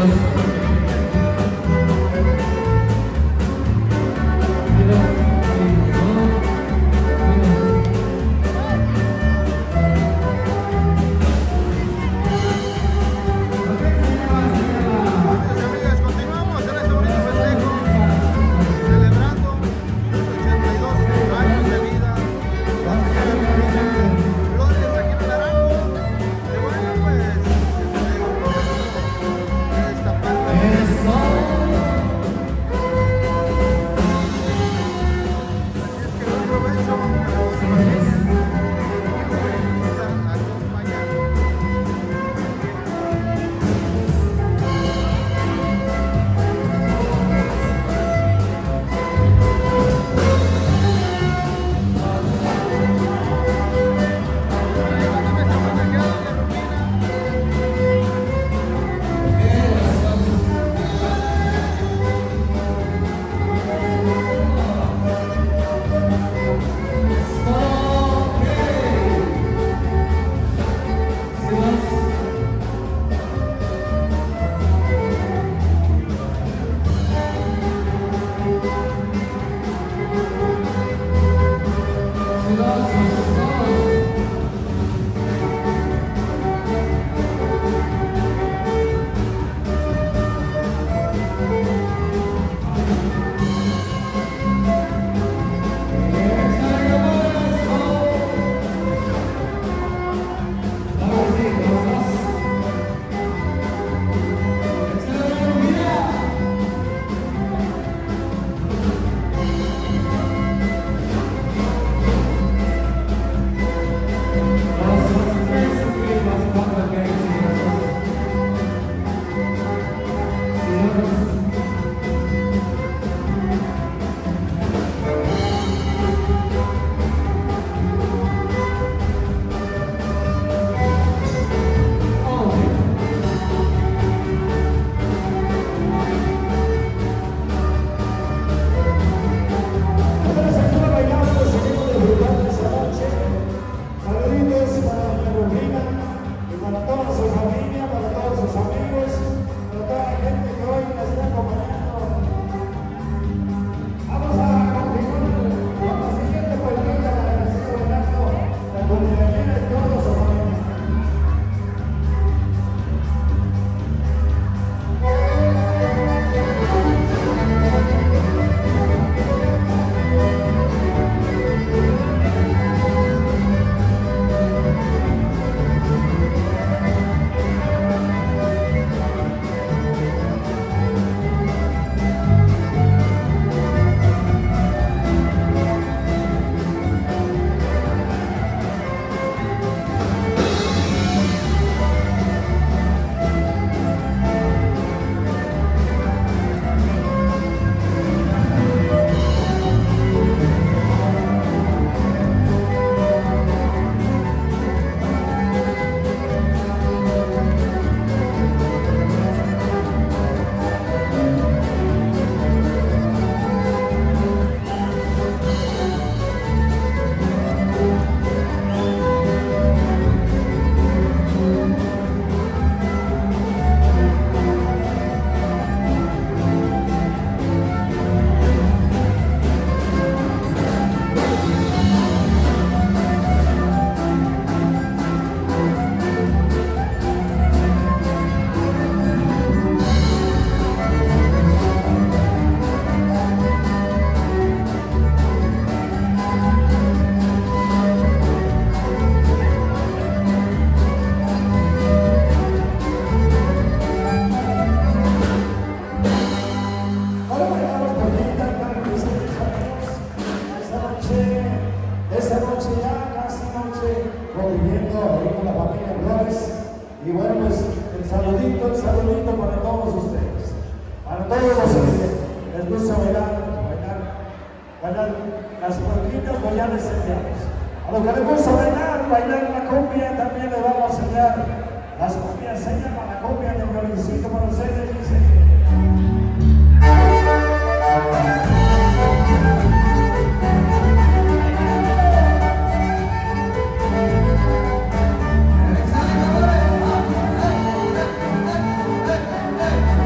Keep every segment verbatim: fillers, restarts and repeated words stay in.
Y bueno, pues el saludito, el saludito para todos ustedes. Para todos los que les gusta bailar, bailar, bailar las cuerditas, bailar les enseñamos. A los que les gusta bailar, bailar la cumbia, también les vamos a enseñar las cumbias. Se llama la cumbia de violincito para ustedes, dice. Hey!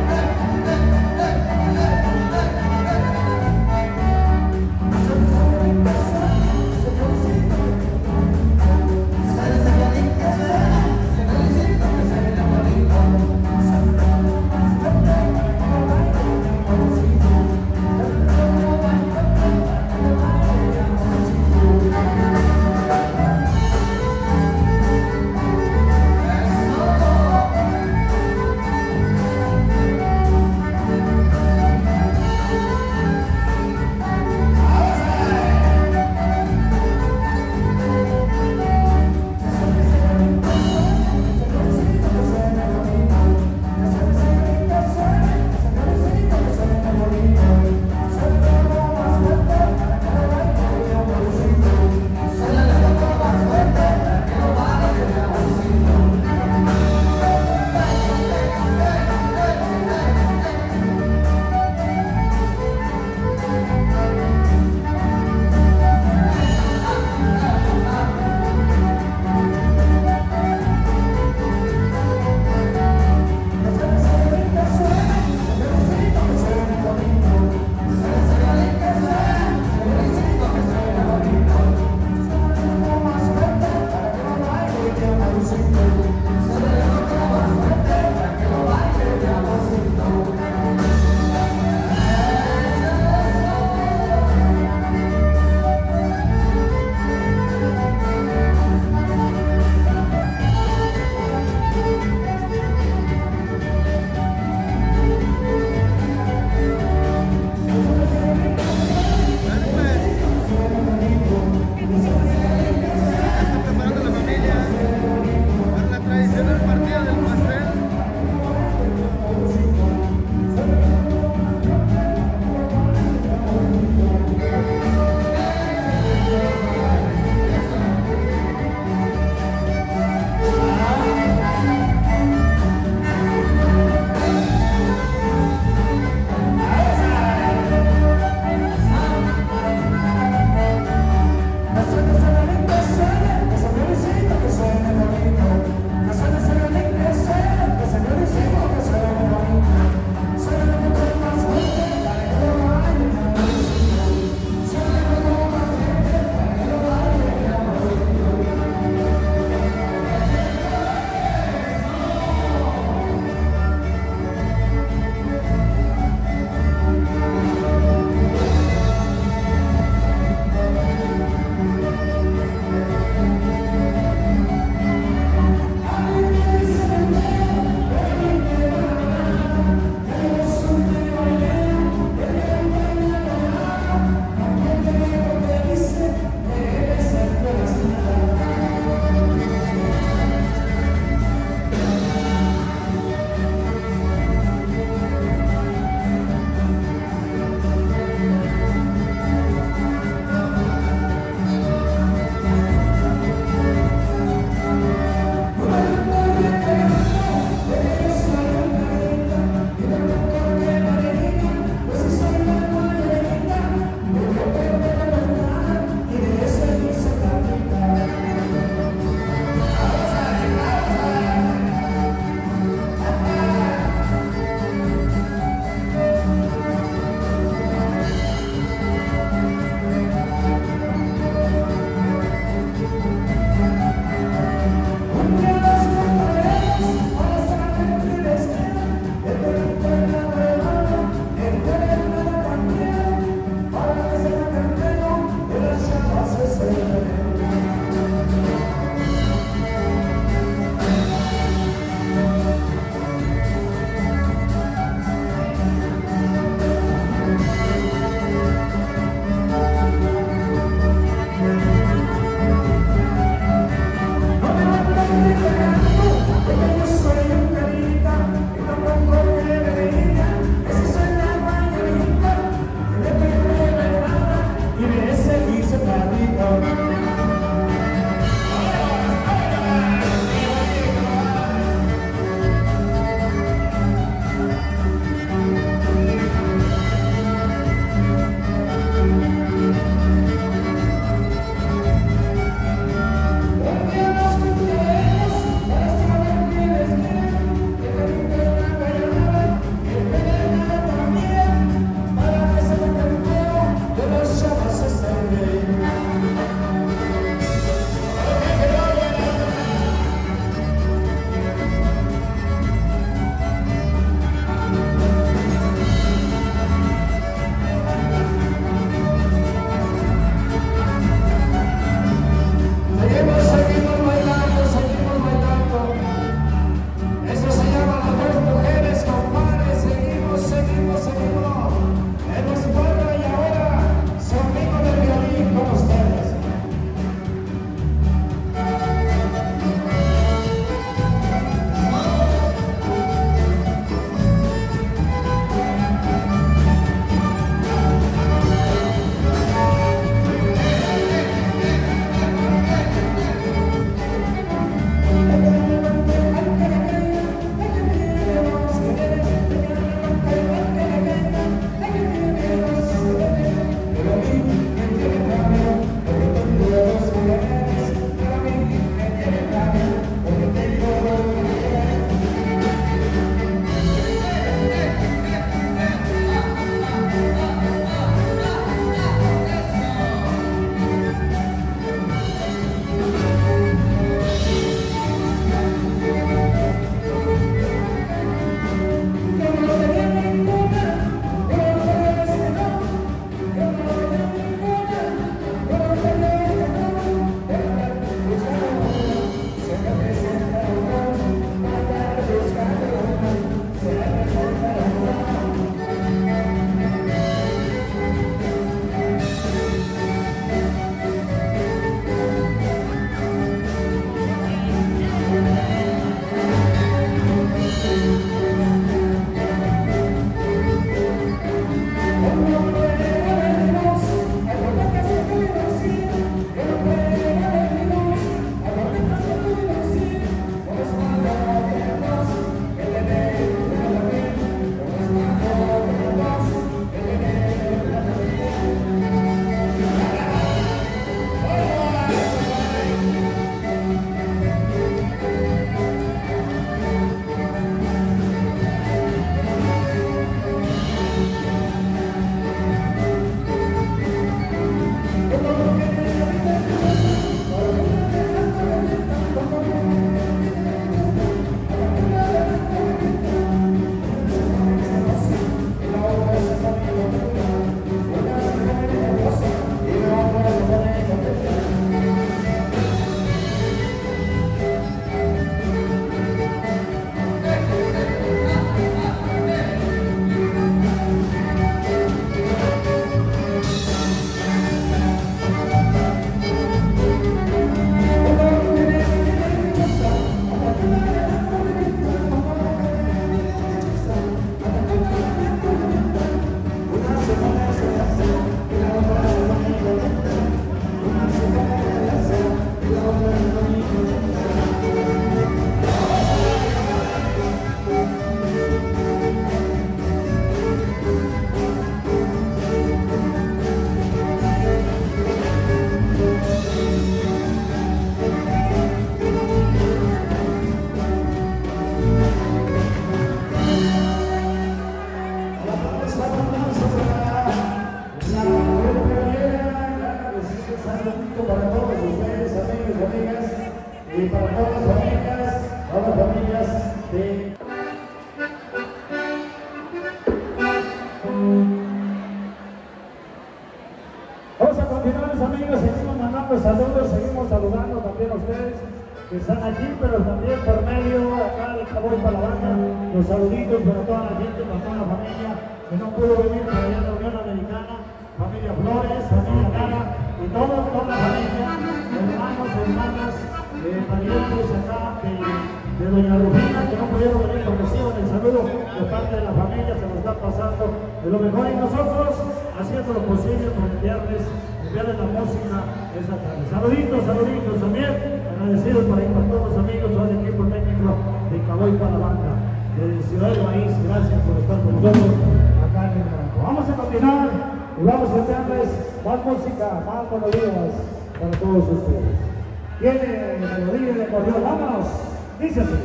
saludos, seguimos saludando también a ustedes que están aquí, pero también por medio acá de Caboy para la banda, los saluditos para toda la gente, para toda la familia que no pudo venir por allá en la Unión Americana, familia Flores, familia Lara y todo, toda la familia, hermanos, hermanas, eh, parientes acá de, de Doña Rufina, que no pudieron venir porque reciban el saludo de parte de la familia, se nos está pasando de lo mejor y nosotros haciendo lo posible por enviarles, enviarles la música esa tarde. Saluditos, saluditos también, agradecidos por ahí para todos los amigos, todo el equipo técnico de Caboy para la banda, de Ciudad del Maíz, gracias por estar con nosotros acá en el campo. Vamos a continuar y vamos a enviarles más música, más melodías para todos ustedes. Tiene melodía de acordeón, vámonos, dice así.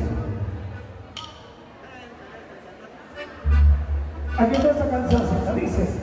Aquí está esta canción, se dice.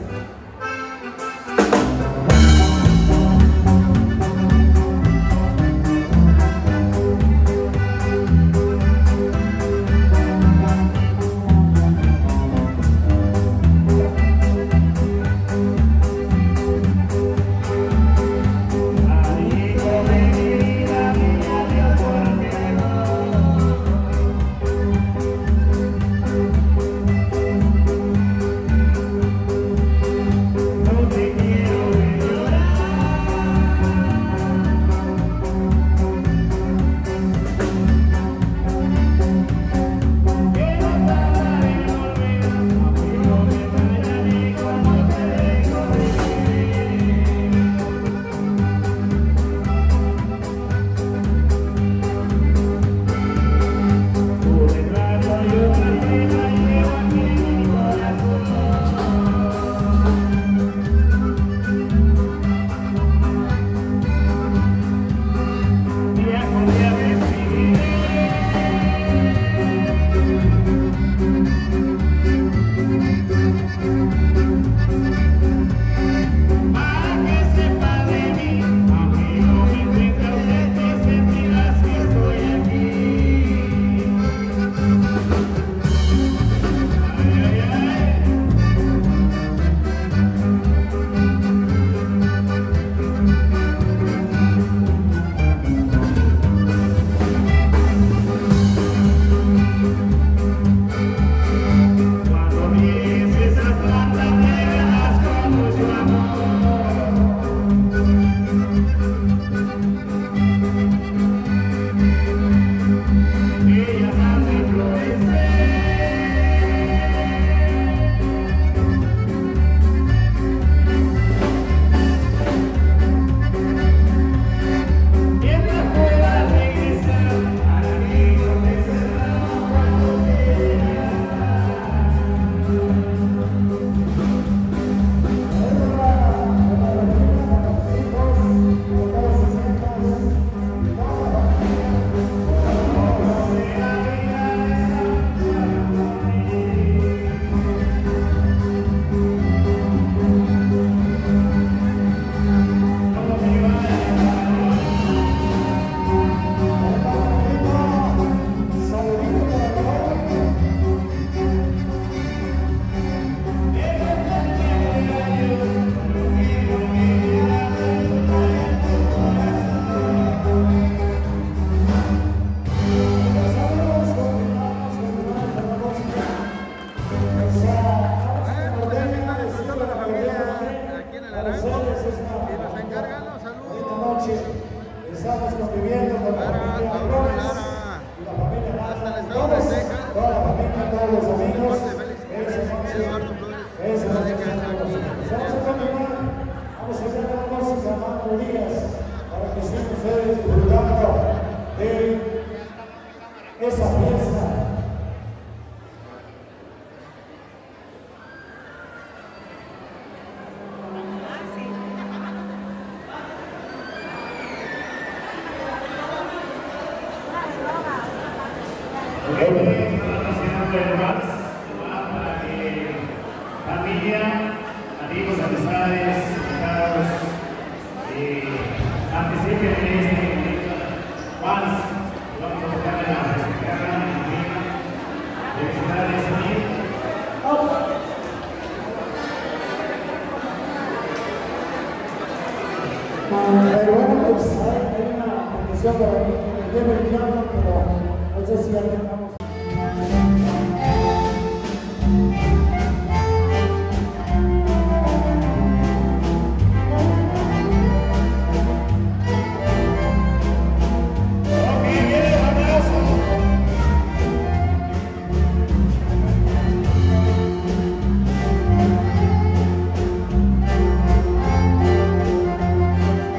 canción de David Piano, pero no sé si ya tengamos.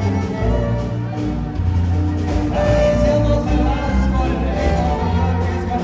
Acariciando su las por el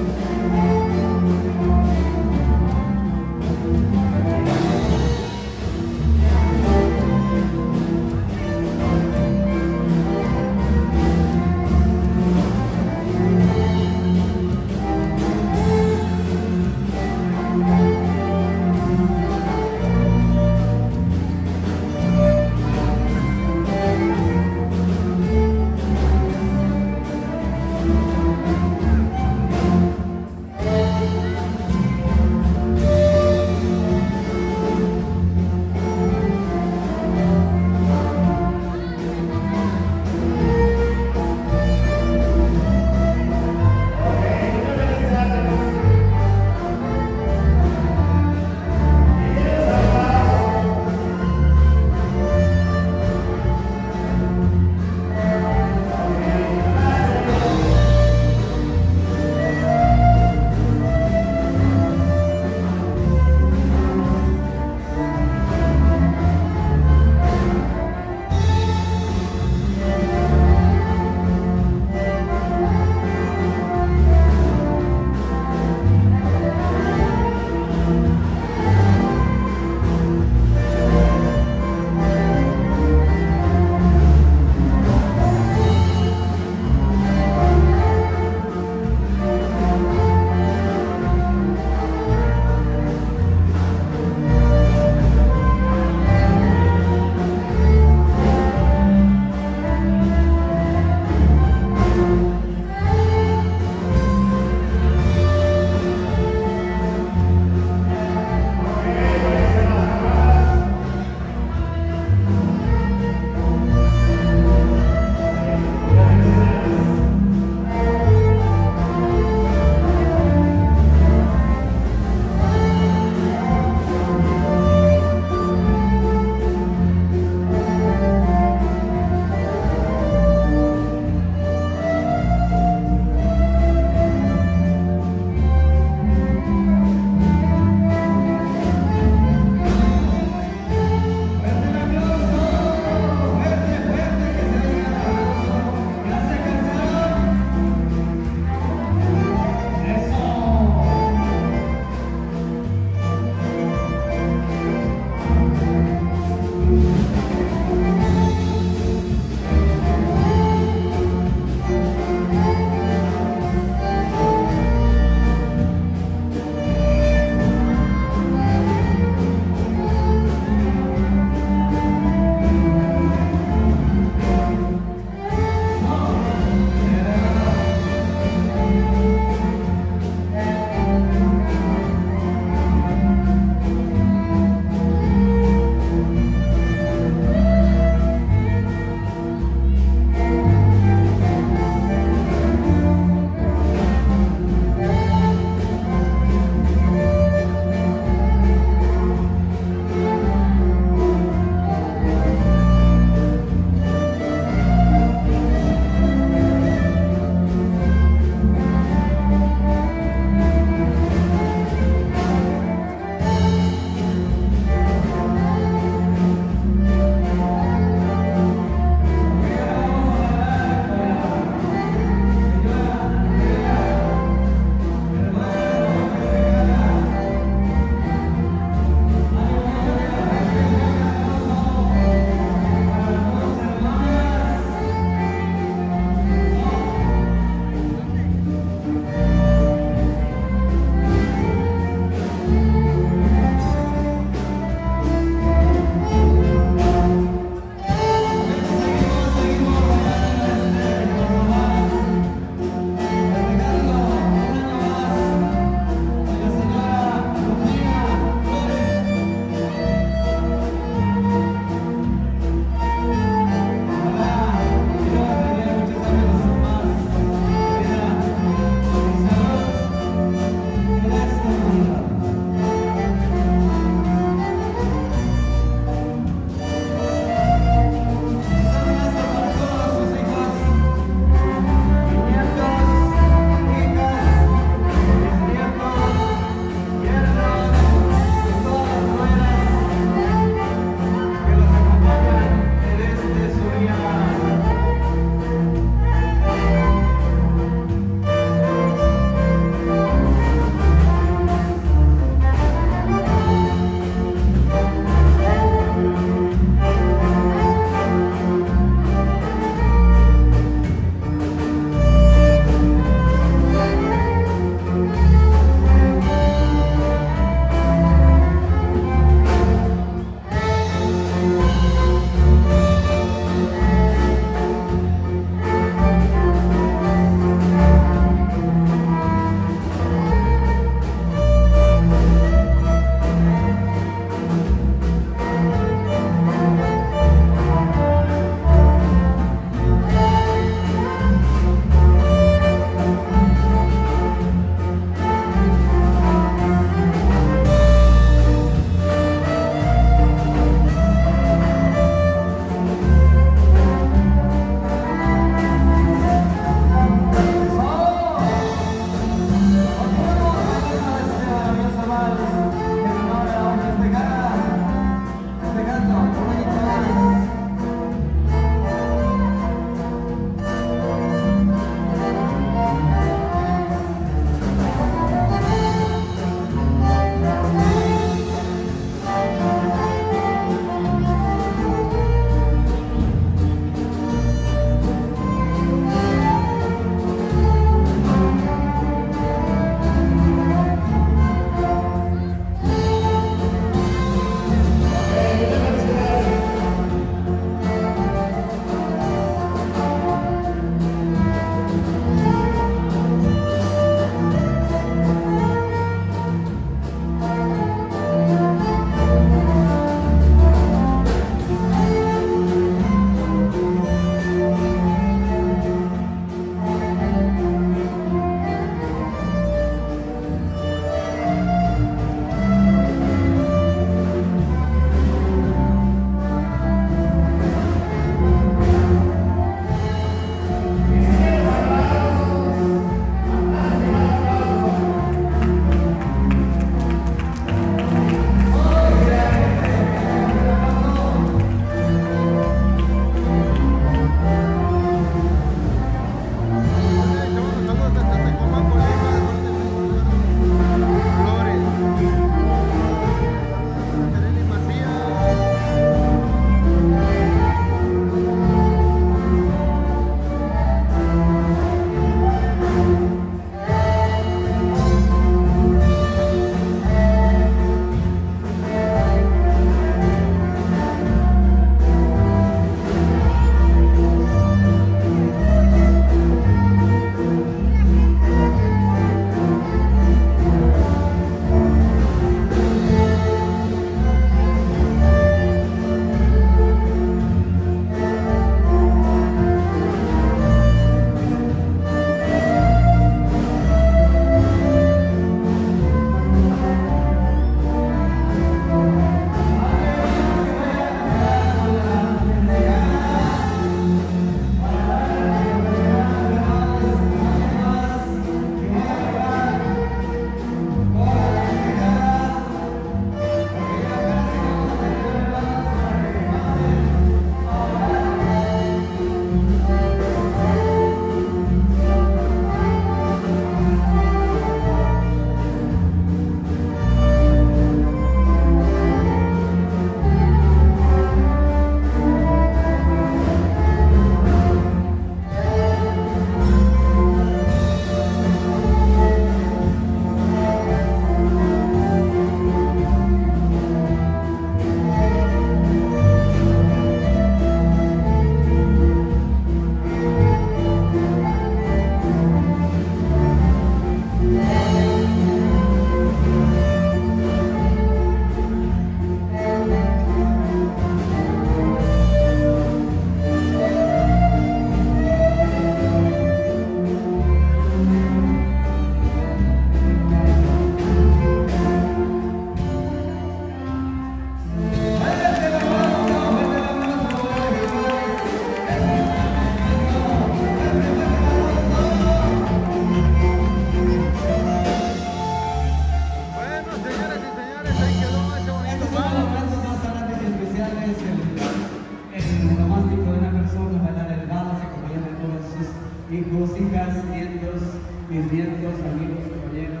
nietos, mis nietos, amigos, compañeros.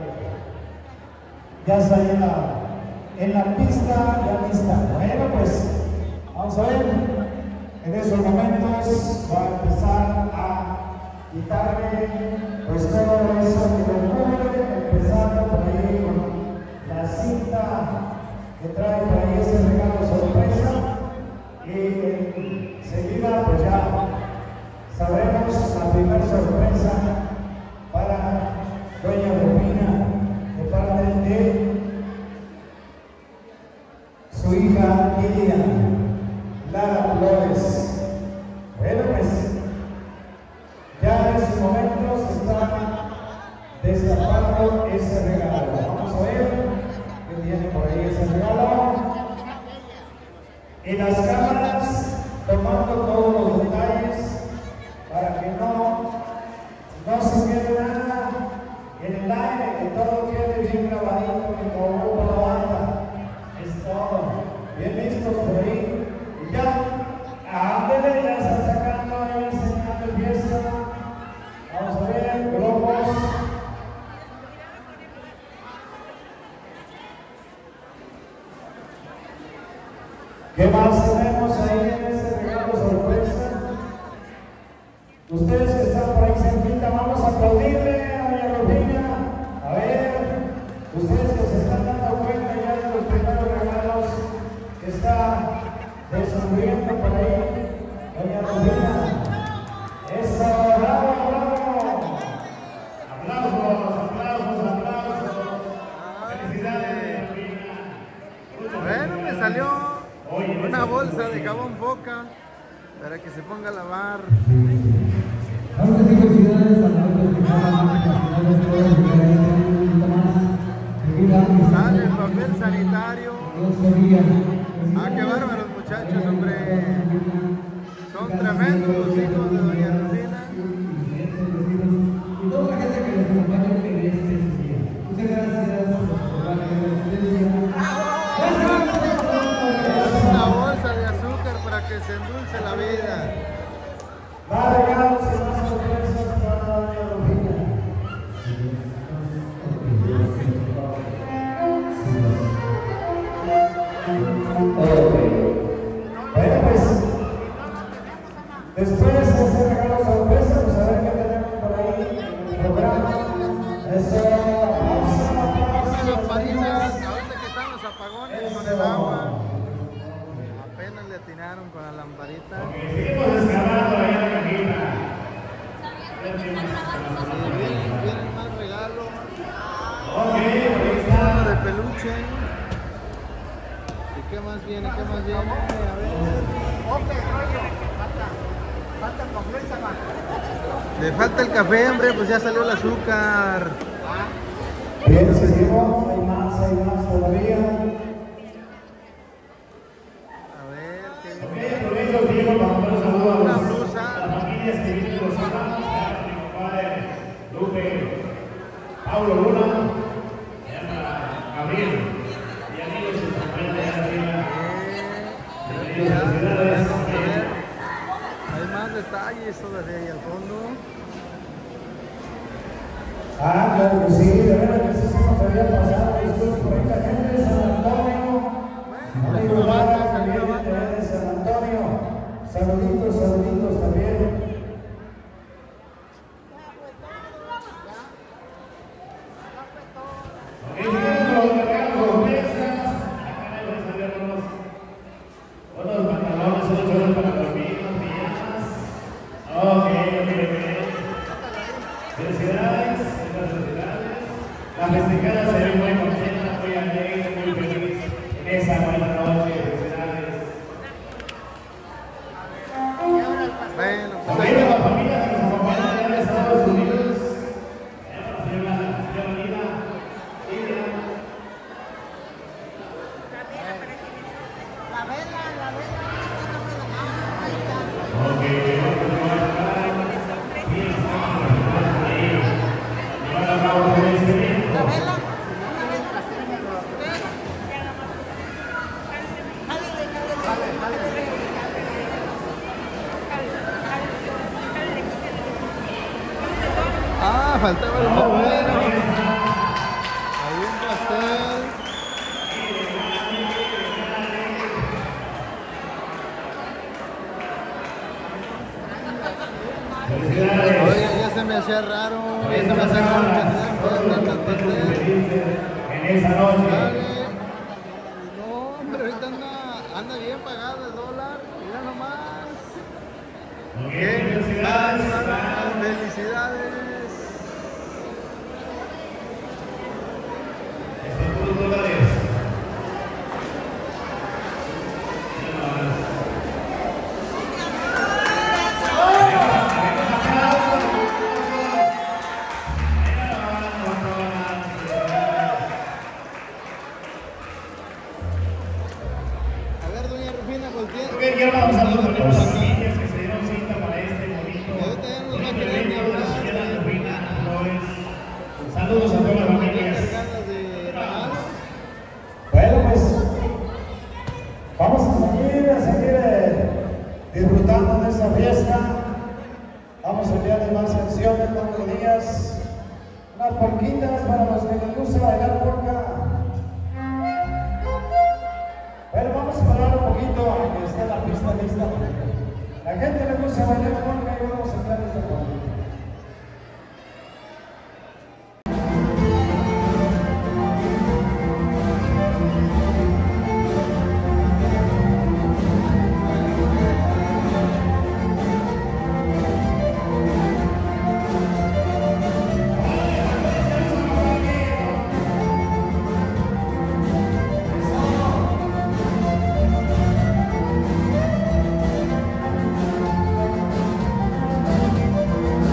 Ya está ahí en la, en la pista, ya lista. Bueno, pues vamos a ver. En esos momentos va a empezar a quitarme pues todo eso que me cubre, empezando por ahí con la cinta que trae por ahí ese regalo sorpresa. Y enseguida pues ya sabremos la primera sorpresa para doña Rufina de parte de su hija Lilian Lara Flores. Bueno, pues ya en estos momentos se está destapando ese regalo. Vamos a ver qué viene por ahí ese regalo. Y las cámaras tomando todos los detalles para que no, no se quede nada en el aire, que todo quede bien grabadito, que como la banda. Es todo. Bien listos por ahí. Y ya, ándele, ya están sacando ahí, enseñando pieza. Vamos a ver, globos. ¿Qué más tenemos ahí en este regalo sorpresa? Ustedes que están por ahí cerquita, vamos a aplaudirle a doña Rufina. A ver, ustedes que se están dando cuenta ya de los primeros regalos que está descubriendo por ahí doña Rufina. ¡Eso! ¡Bravo, bravo! ¡Aplausos, aplausos, aplausos! ¡Felicidades, Rufina! Bueno, me salió una bolsa de jabón Boca para que se ponga a lavar. Ahora sí, felicidades a la otra felicidades todos los que han estado un poquito más. Sale el papel sanitario. Ah, qué bárbaros muchachos, hombre. Son tremendos los hijos de doña Rufina. Y toda la gente que nos acompaña en este día. Muchas gracias por la asistencia. Una bolsa de azúcar para que se endulce la vida. Más regalos y más sorpresas para doña Rufina. Bueno, pues después de ese regalo sorpresa, pues a ver qué tenemos por ahí en el programa. Eso, pausa, Unas pausa, lamparitas, ahorita que están los apagones con el agua. Apenas le atinaron con la lamparita. seguimos descargando ahí en la cajita. Y vienen, vienen más regalos. Ok, ahí está. Uno de peluche. ¿Y qué más viene? ¿Qué más viene? A ver. Le falta el café, hombre, pues ya salió el azúcar. Bien, seguimos, hay más, hay más todavía. A ver, ¿qué Ok, viene? aprovecho el tiempo para mandar un saludo a Una los- blusa. a las familias que vienen de los hermanos, a mi compadre Lupe, Pablo Luna, y a Gabriel, y amigos que se acompañan de allá arriba. Ya, Felicidades. vamos a ver. Hay más detalles todavía ahí al fondo. Ah, claro que sí, de verdad que sí se nos había pasado. Disculpen por ahí la gente de San Antonio. Amigo Lara, que viene de allá de San Antonio. Saluditos, saluditos también. Ok, seguimos con los regalos sorpresas. Acá le vamos a ver unos, unos pantalones, unos shorts para dormir, unas pijamas. Ok, ok, ok. Felicidades, muchas felicidades. La festejada se ve muy contenta, muy alegre, muy feliz en esa buena noche. Felicidades. Bueno, pues También ahí a la familia que nos acompaña allá de Estados Unidos. Allá para la señora, señora Lina, Lidia. La vela, la vela, ahí está. Ok, vamos a acá. Y estamos ahí. Llevar a cabo el experimento. La vela, Ah, faltaba el muy bueno. Ahí un pastel. Oye, ya se me hacía raro. Ya se me hacía raro que tuvieran tanto pastel. En esa noche. Dale. No, hombre, ahorita anda, anda bien pagado el dólar. Mira nomás. Qué felicidades, felicidades. Estos dos dólares. A ver, doña Rufina, voltea. Ok, quiero mandar un saludo a todas las familias que se dieron cita para este bonito. Ahorita ya nos va a querer ni hablar. Saludos a todas las familias. Ganas de regalos. Bueno, pues vamos a seguir, a seguir eh, disfrutando de esta fiesta. Vamos a enviarles más canciones todos los días. Unas polquitas para los que les gusta bailar polka. Bueno, vamos a parar un poquito a que esté la pista lista. La gente le gusta bailar polka y vamos a entrar en esta polka. Thank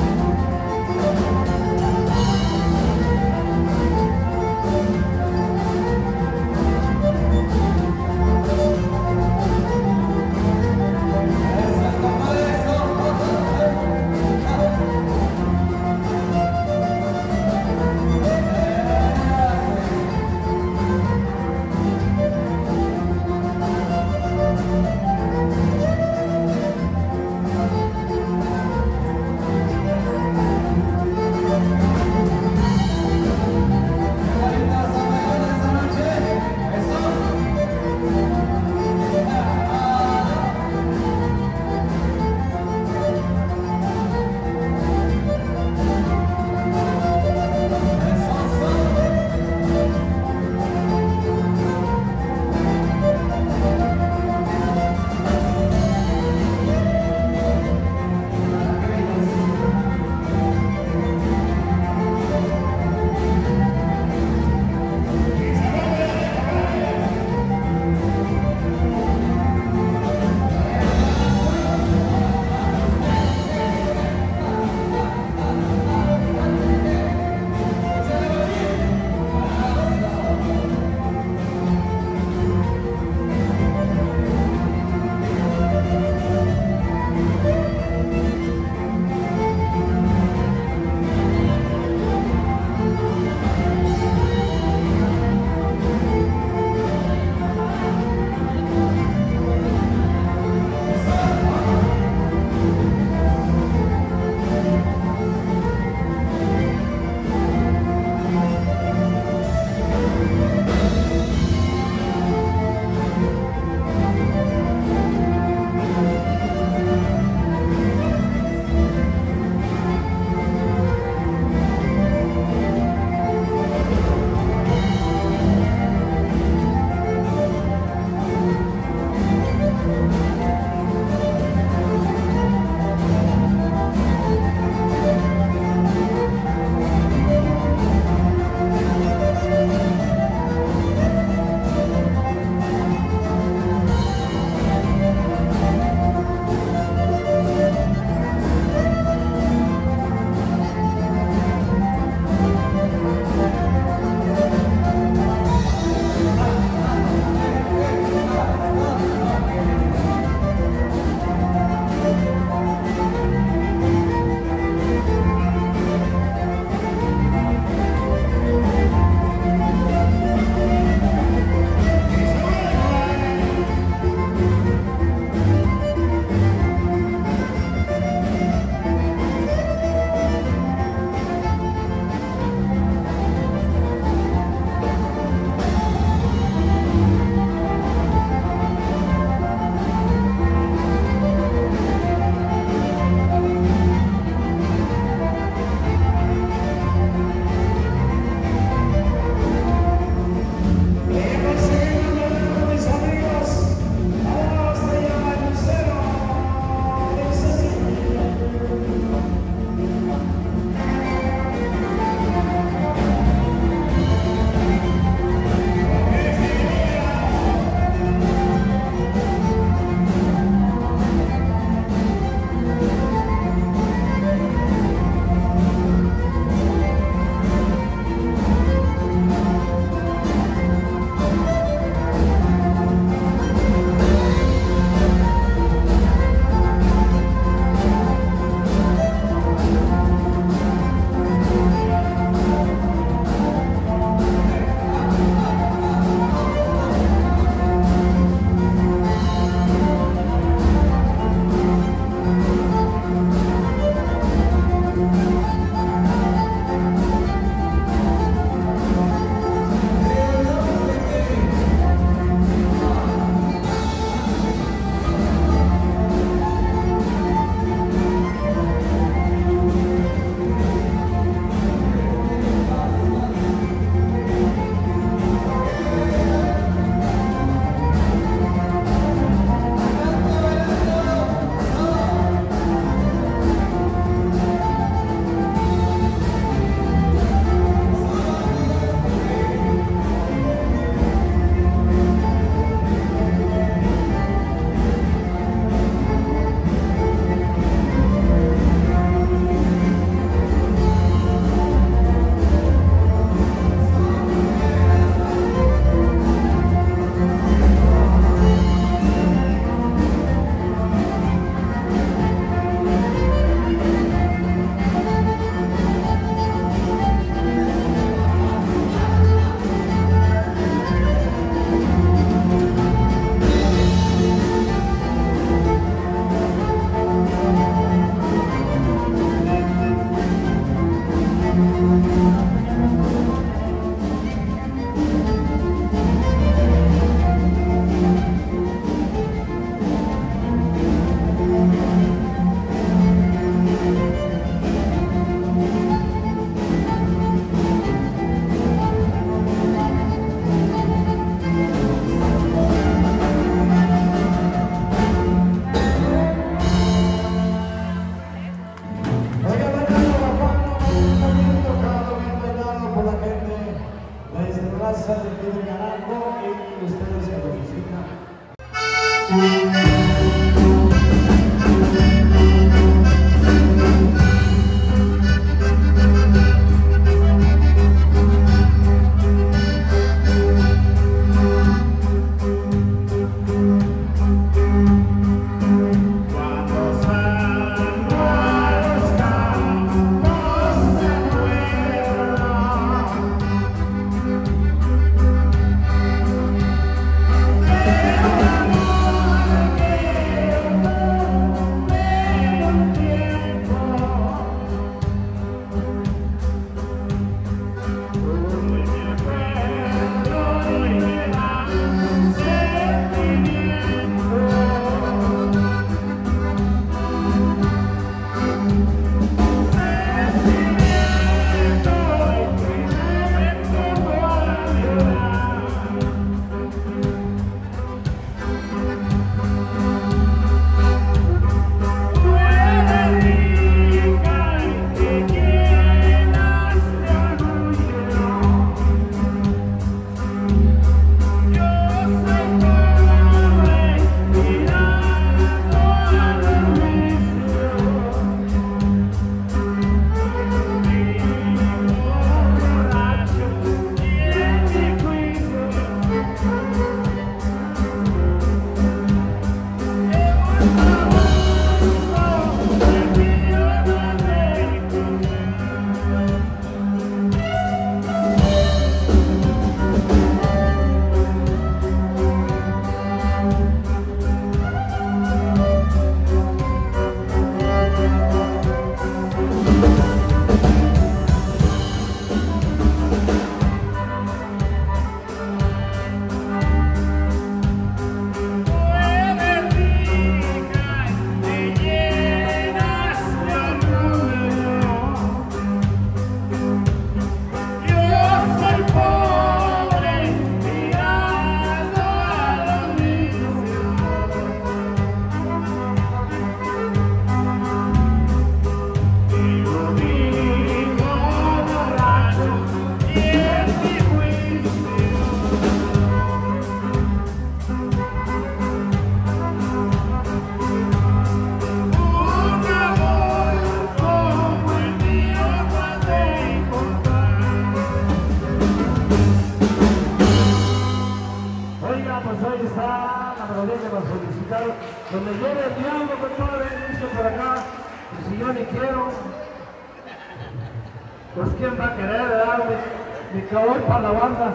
estar vendiendo naranjo y ustedes se lo visitan. Donde lleve el diablo, compadre, dice por acá, y si yo ni quiero, pues quién va a querer, ¿verdad? Mi, mi cabrón para la banda.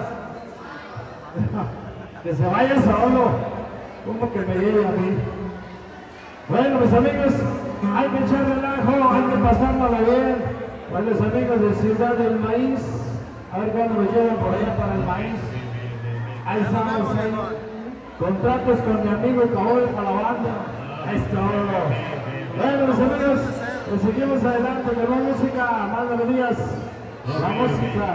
Que se vaya solo, como que me lleve a mí. Bueno, mis amigos, hay que echar relajo, hay que pasármela bien. Para los amigos de Ciudad del Maíz, a ver cuándo me llevan por allá para el maíz. Ahí estamos, ahí. Contratos con mi amigo Caboy para la banda. Ahí está. Bueno, mis amigos, pues seguimos adelante con más música, más melodías. La música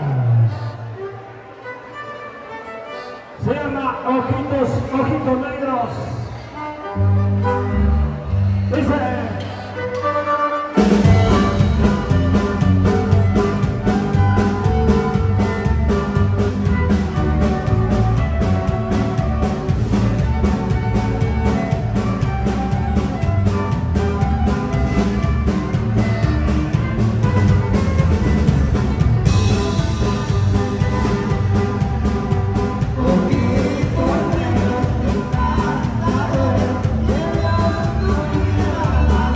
se llama Ojitos, Ojitos Negros. Dice. Ojito negro, encantador, llevas tu vida a la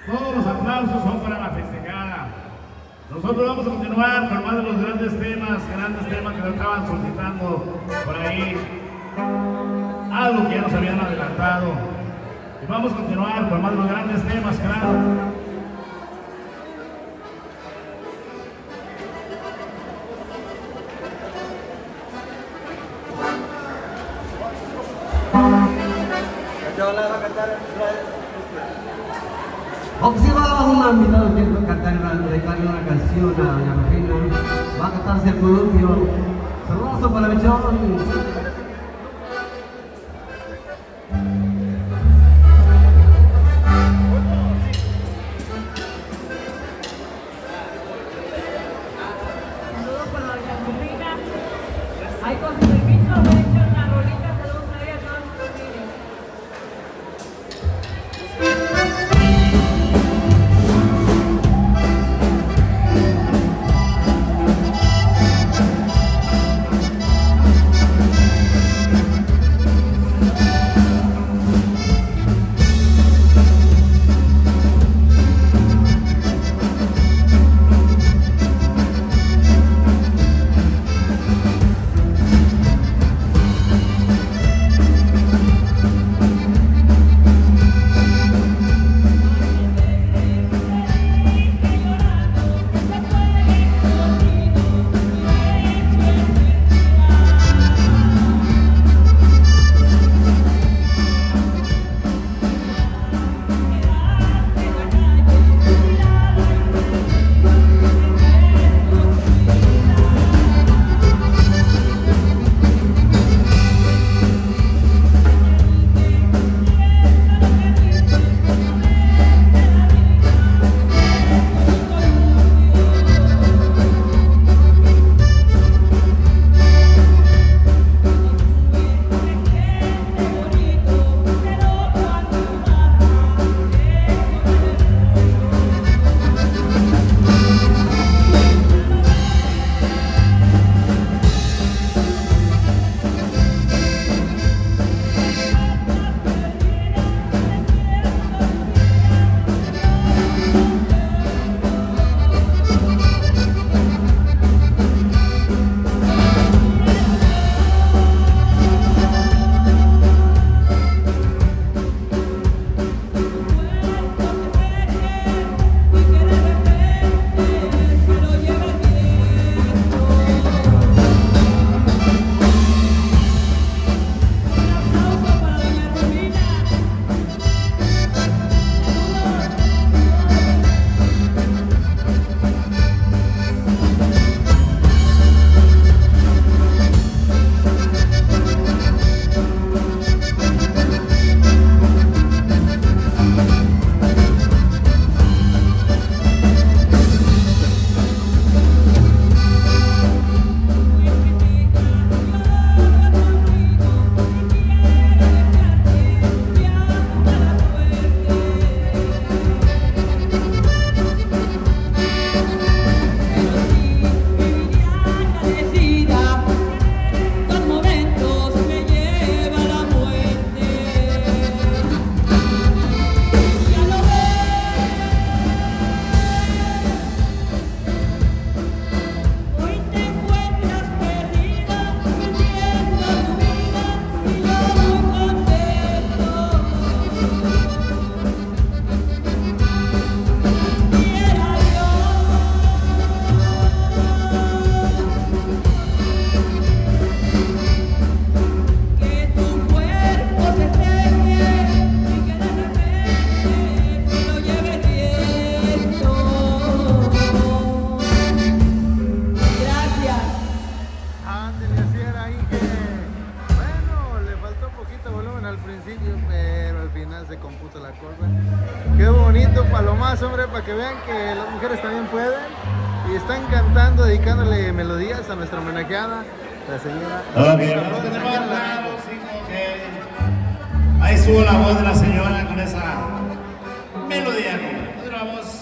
Todos los aplausos son para la festejada. Nosotros vamos a continuar con más de los grandes temas, grandes temas que nos estaban solicitando por ahí. Algo que ya nos habían adelantado. Y vamos a continuar con más de los grandes temas, claro. Observa un invitado que va a cantar una, dedicarle una canción a doña Rufina. Va a cantarse el columpio. Saludazo para Mechón. Hombre, para que vean que las mujeres también pueden y están cantando, dedicándole melodías a nuestra homenajeada, la señora. Okay, vamos a continuar, claro, sí, okay. Ahí subo la voz de la señora con esa melodía. Continuamos.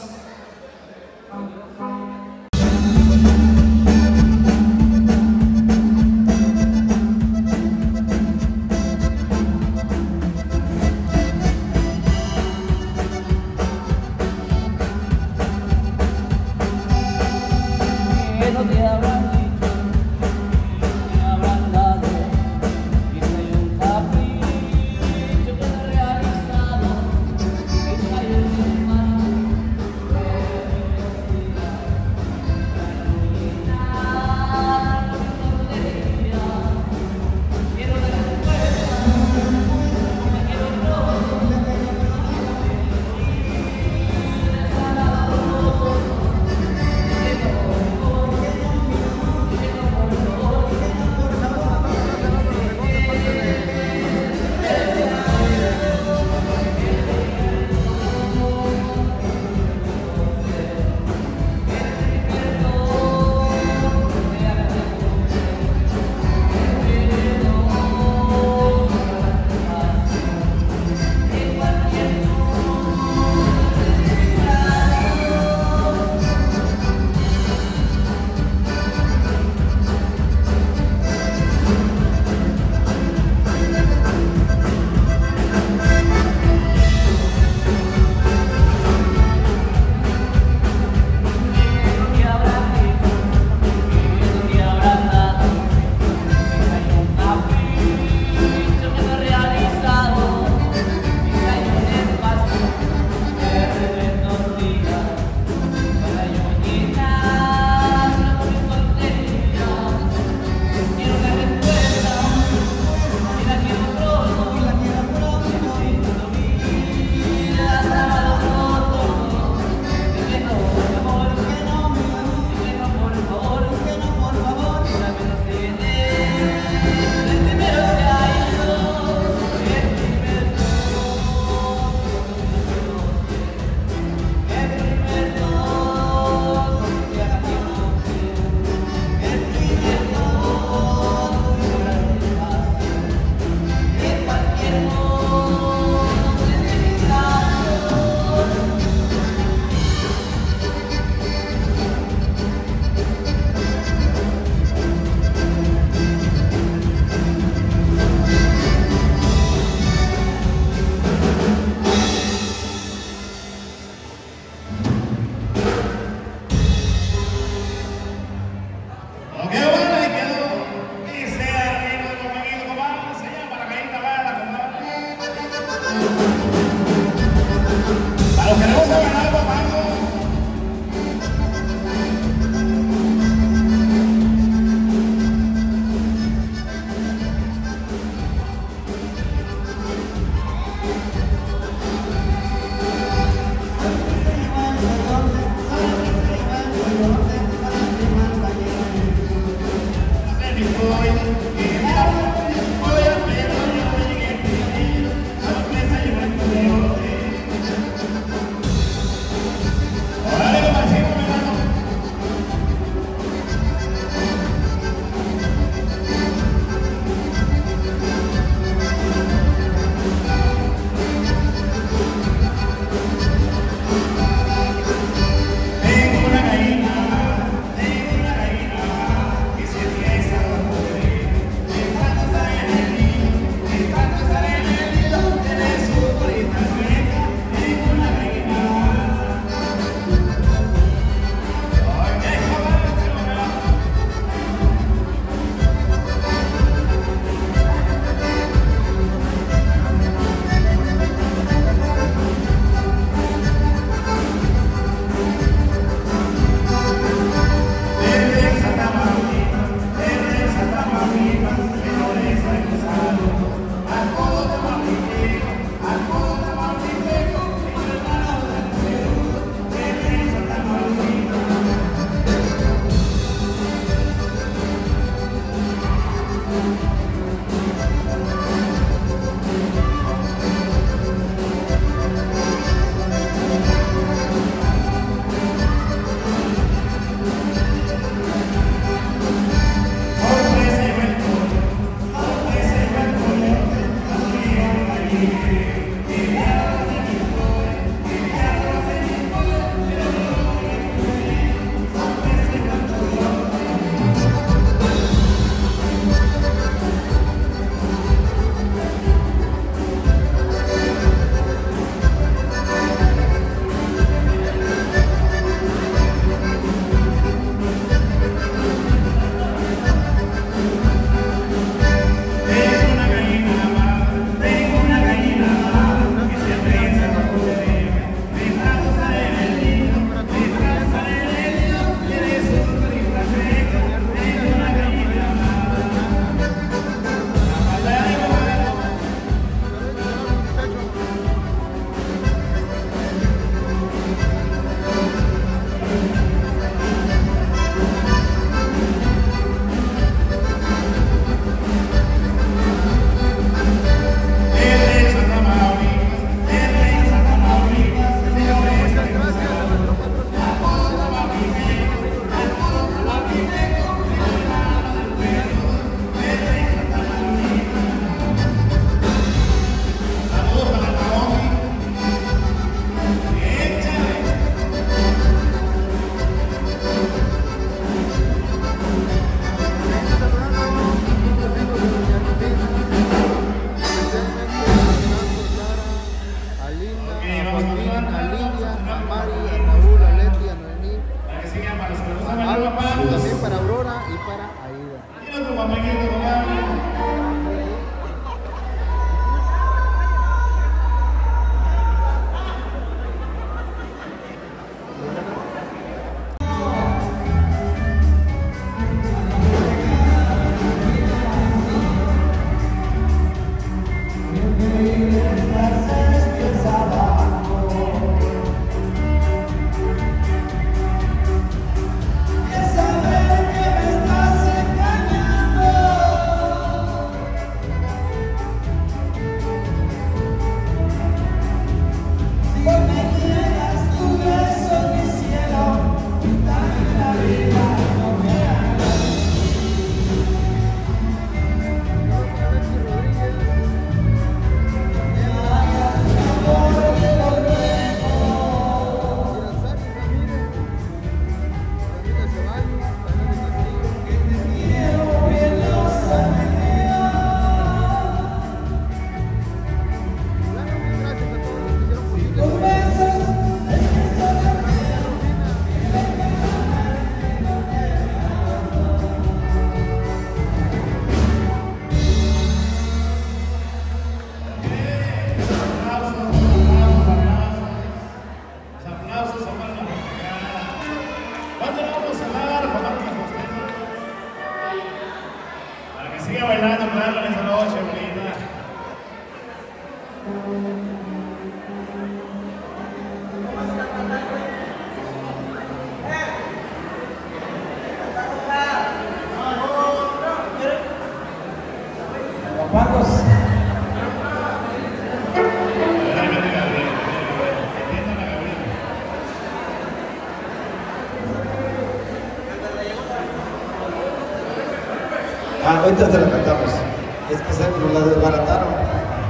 Ah, ahorita te la cantamos. Es que se nos la desbarataron.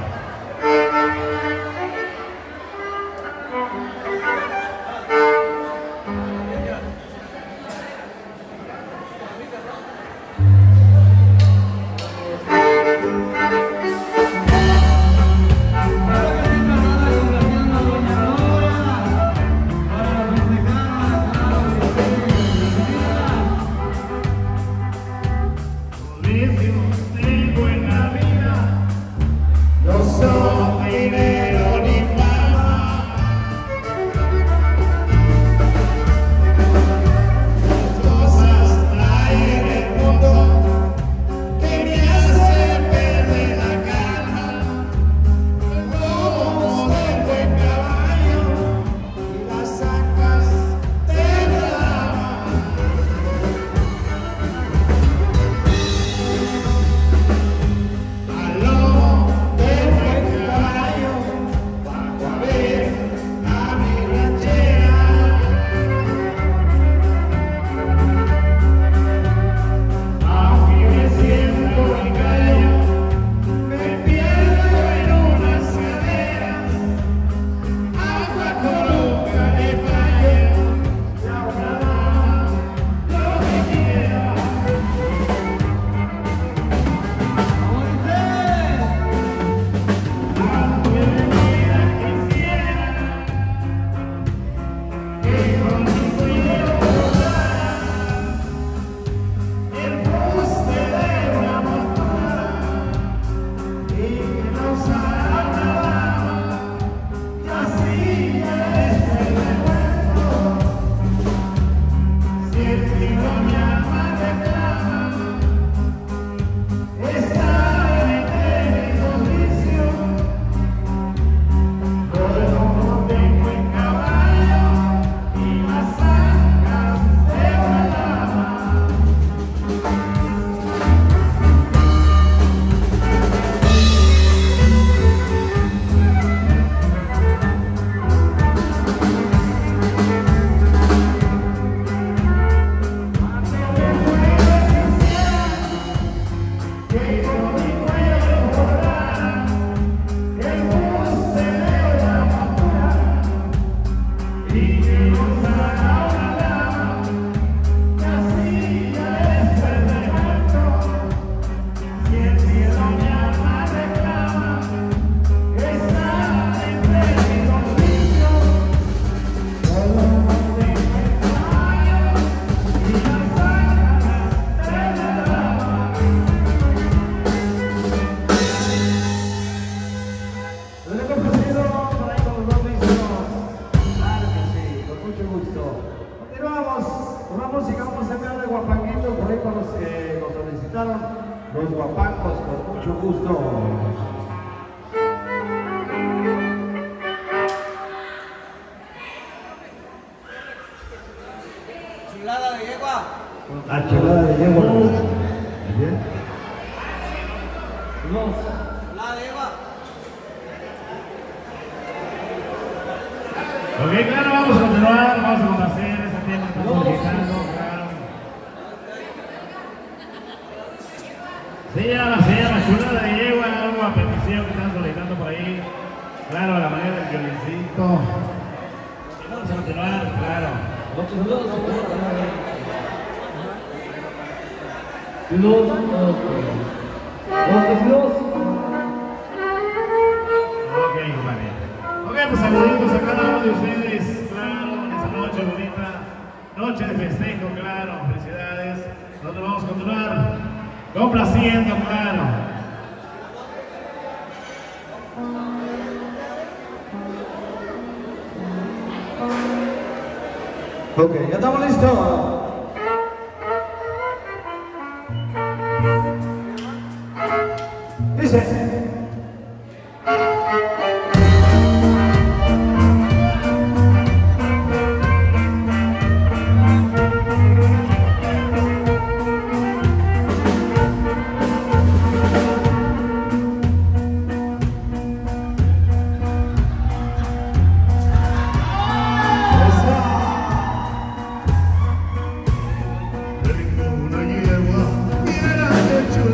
Tengo en la vida, no soy dinero ni fama. Las cosas hay en el mundo que me hacen perder la calma. El lomo del buen caballo y las ancas de la dama. Al lomo del buen caballo bajo a ver a mi ranchera. Aunque me siento muy gallo, me pierdo en unas caderas. Agua coloca de playa, y ahora da lo que quiera. Cuando me mira quisiera que conmigo yo volara el poste de una montura y que nos haga una dama y así es el recuerdo. Si el cielo mi alma reclama, está en el vicio. Por el lomo del buen caballo y las ancas de una dama. Que con mi cuello volara el poste de una montura y que nos haga una dama y así ya es el recuerdo. Si el cielo mi alma reclama, está entre mis dos vicios. Por el lomo del buen caballo y las ancas de la dama. ¿Lo he complacido por ahí con los dos mismos? Claro que sí, con mucho gusto. Continuamos con la música, vamos a enviar de guapanguito por ahí con los que nos solicitaron, los guapangos, con mucho gusto. Chulada de yegua. La chulada de yegua. Bien. Chulada de yegua. Ok, claro, vamos a continuar, vamos a complacer ese tiempo que estamos solicitando, claro. Se llama, se llama Chulada de Yegua, una petición que están solicitando por ahí, claro, a la manera del violincito. Vamos a continuar, claro. Ok, vale. Ok, pues saluditos a cada uno de ustedes, claro, en esta noche bonita, noche de festejo, claro, felicidades. Nosotros vamos a continuar complaciendo, claro. Ok, ya estamos listos. Dice. Tengo una yegua, mira qué chula.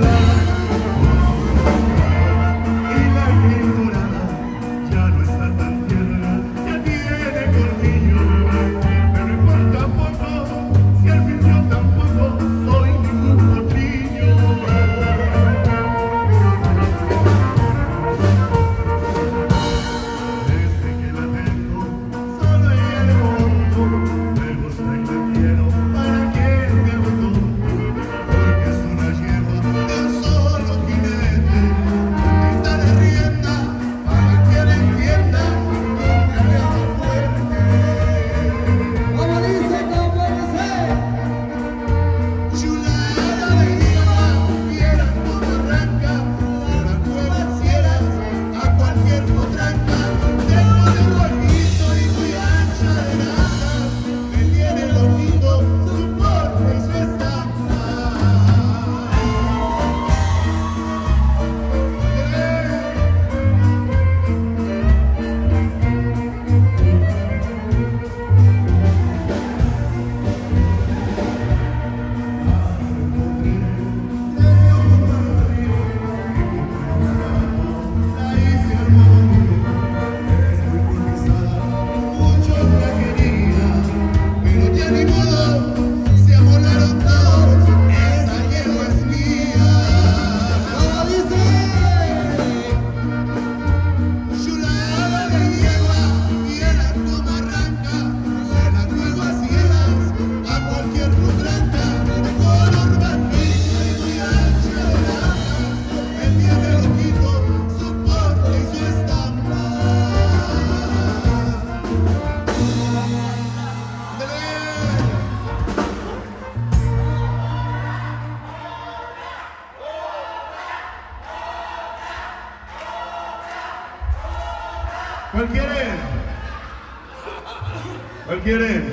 ¿Cuál quieren?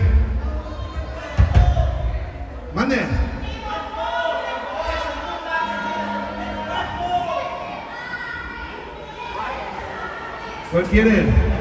Mande. ¿Cuál quieren?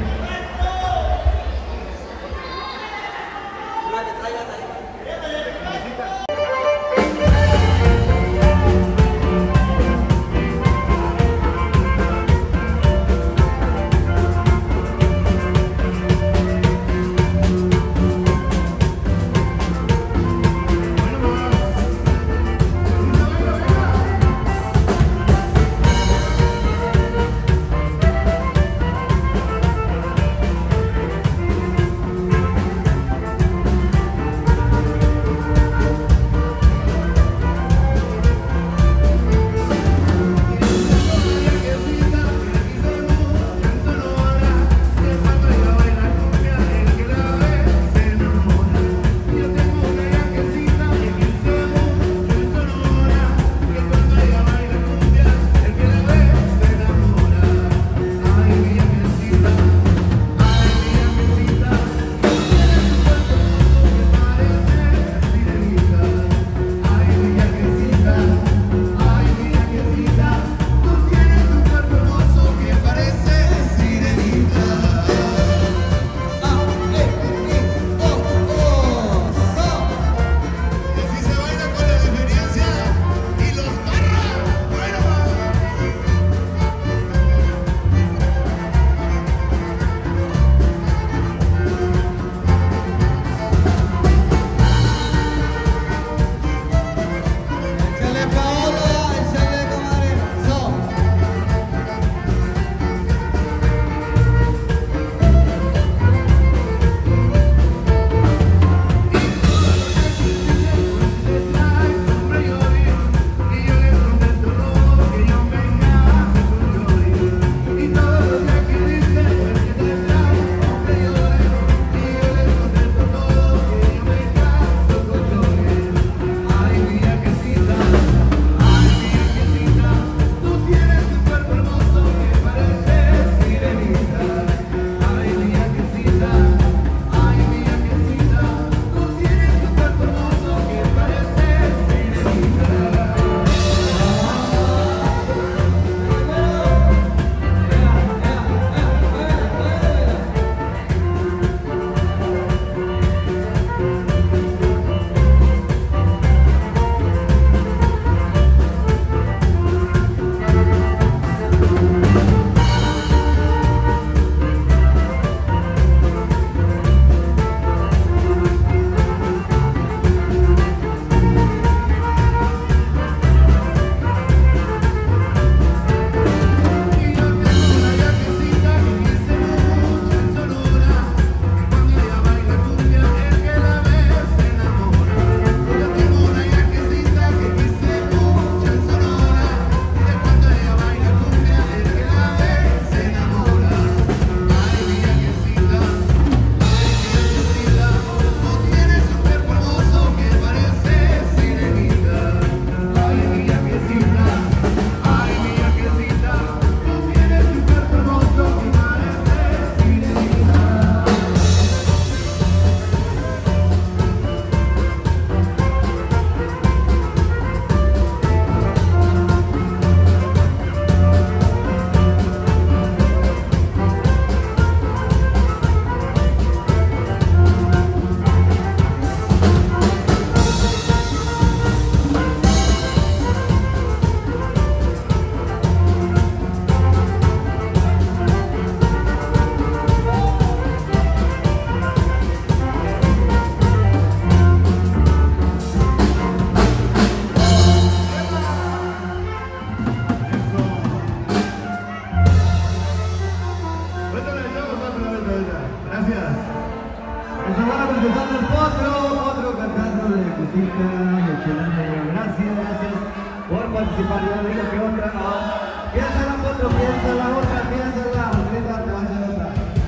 participar, yo le digo que otra no. Piénsala, Potro, piénsala otra, piénsala, Andrés, te va a hacer otra.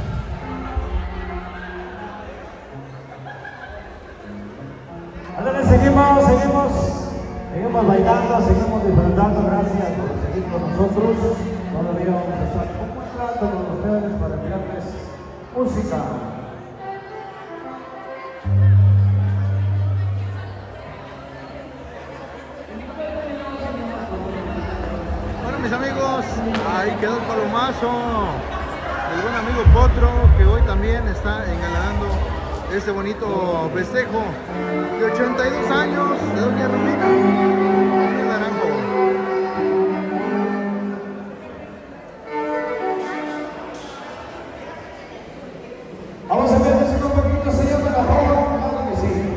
Ándale, seguimos, seguimos, seguimos bailando, seguimos disfrutando, gracias por seguir con nosotros. Todavía vamos a estar un buen rato con ustedes para enviarles música. Ahí quedó el palomazo del buen amigo Potro, que hoy también está engalanando este bonito festejo de ochenta y dos años de doña Rufina del Naranjo. Vamos a ver si un poquito se llama la ropa, claro que sí.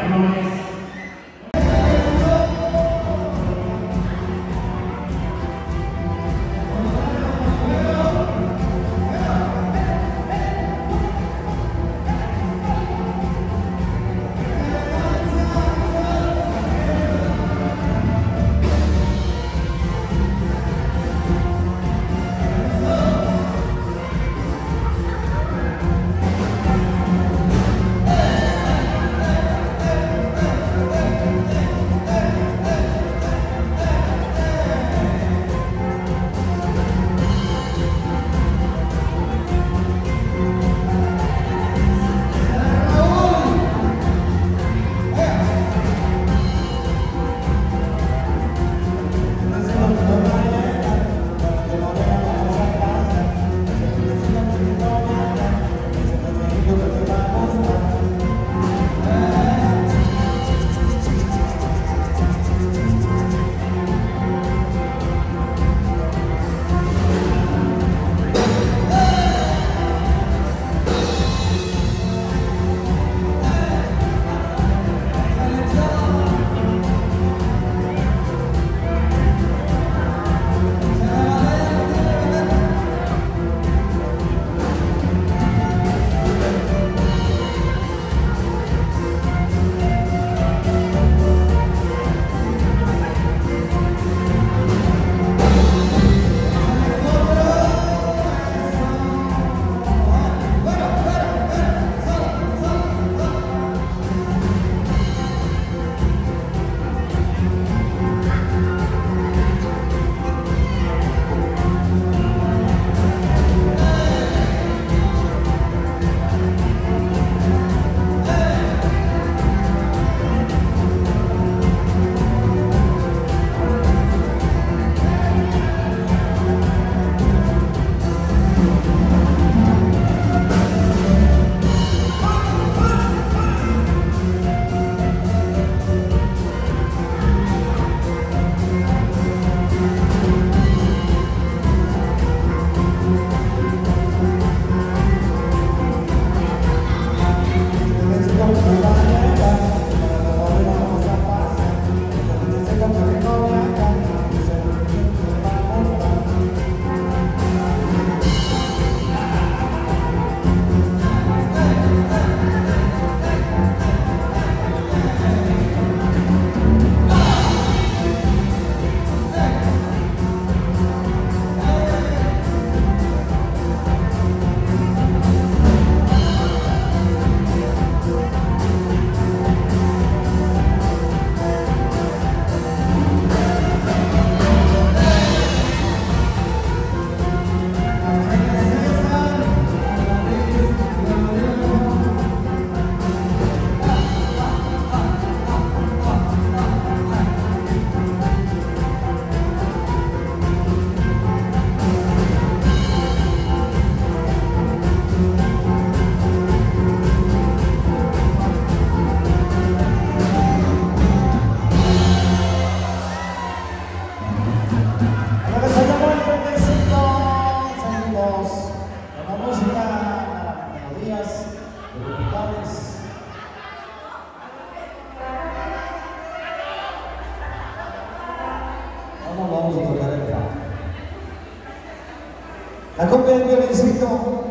Acompaña el violincito.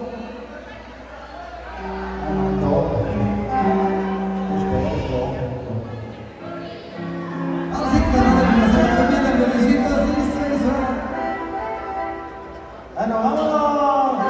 Bueno, vámonos.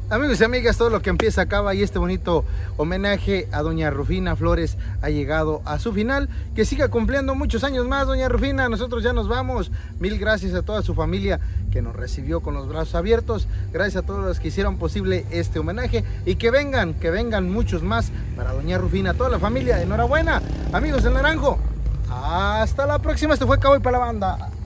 Amigos y amigas, todo lo que empieza acaba y este bonito homenaje a doña Rufina Flores ha llegado a su final. Que siga cumpliendo muchos años más, doña Rufina. Nosotros ya nos vamos. Mil gracias a toda su familia que nos recibió con los brazos abiertos. Gracias a todos los que hicieron posible este homenaje y que vengan, que vengan muchos más para doña Rufina. Toda la familia, enhorabuena. Amigos del Naranjo, hasta la próxima. Esto fue Cowboy para la Banda.